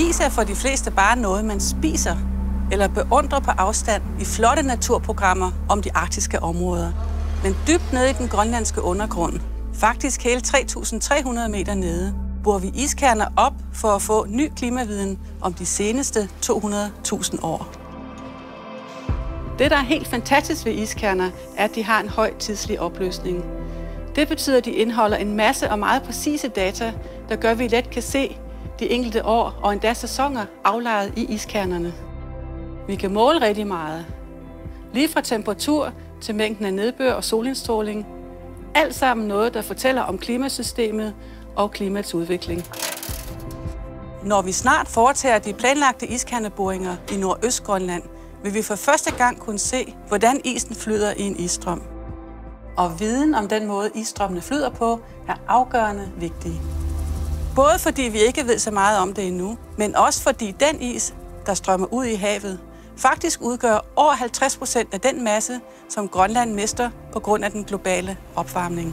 Is er for de fleste bare noget, man spiser eller beundrer på afstand i flotte naturprogrammer om de arktiske områder. Men dybt nede i den grønlandske undergrund, faktisk hele 3.300 meter nede, borer vi iskerner op for at få ny klimaviden om de seneste 200.000 år. Det, der er helt fantastisk ved iskerner, er, at de har en høj tidslig opløsning. Det betyder, at de indeholder en masse og meget præcise data, der gør, at vi let kan se de enkelte år og endda sæsoner aflejret i iskernerne. Vi kan måle rigtig meget. Lige fra temperatur til mængden af nedbør og solindstråling. Alt sammen noget, der fortæller om klimasystemet og klimaets udvikling. Når vi snart foretager de planlagte iskerneboringer i Nordøstgrønland, vil vi for første gang kunne se, hvordan isen flyder i en isstrøm. Og viden om den måde, isstrømmene flyder på, er afgørende vigtig. Både fordi vi ikke ved så meget om det endnu, men også fordi den is, der strømmer ud i havet, faktisk udgør over 50% af den masse, som Grønland mister på grund af den globale opvarmning.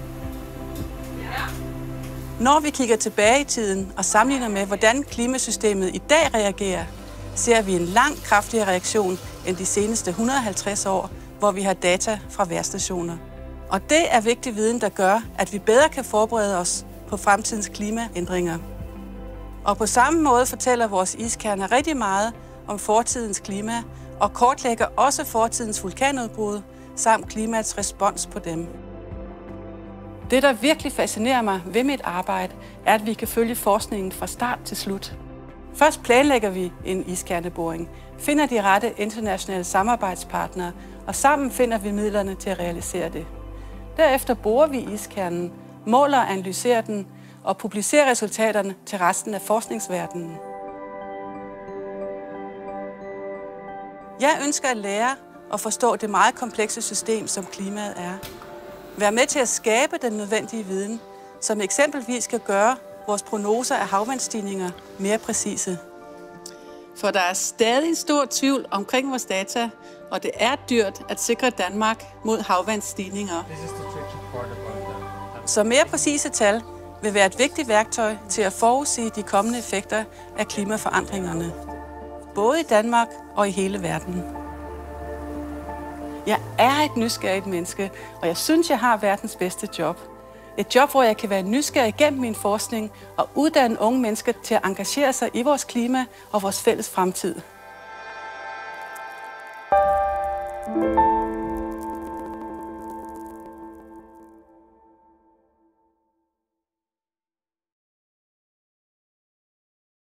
Når vi kigger tilbage i tiden og sammenligner med, hvordan klimasystemet i dag reagerer, ser vi en langt kraftigere reaktion end de seneste 150 år, hvor vi har data fra vejrstationer. Og det er vigtig viden, der gør, at vi bedre kan forberede os på fremtidens klimaændringer. Og på samme måde fortæller vores iskerner rigtig meget om fortidens klima og kortlægger også fortidens vulkanudbrud samt klimaets respons på dem. Det, der virkelig fascinerer mig ved mit arbejde, er, at vi kan følge forskningen fra start til slut. Først planlægger vi en iskerneboring, finder de rette internationale samarbejdspartnere, og sammen finder vi midlerne til at realisere det. Derefter borer vi iskernen, måler og analyserer den og publicerer resultaterne til resten af forskningsverdenen. Jeg ønsker at lære og forstå det meget komplekse system, som klimaet er. Vær med til at skabe den nødvendige viden, som eksempelvis skal gøre vores prognoser af havvandsstigninger mere præcise. For der er stadig en stor tvivl omkring vores data, og det er dyrt at sikre Danmark mod havvandsstigninger. Så mere præcise tal vil være et vigtigt værktøj til at forudsige de kommende effekter af klimaforandringerne, både i Danmark og i hele verden. Jeg er et nysgerrigt menneske, og jeg synes, jeg har verdens bedste job. Et job, hvor jeg kan være nysgerrig gennem min forskning og uddanne unge mennesker til at engagere sig i vores klima og vores fælles fremtid.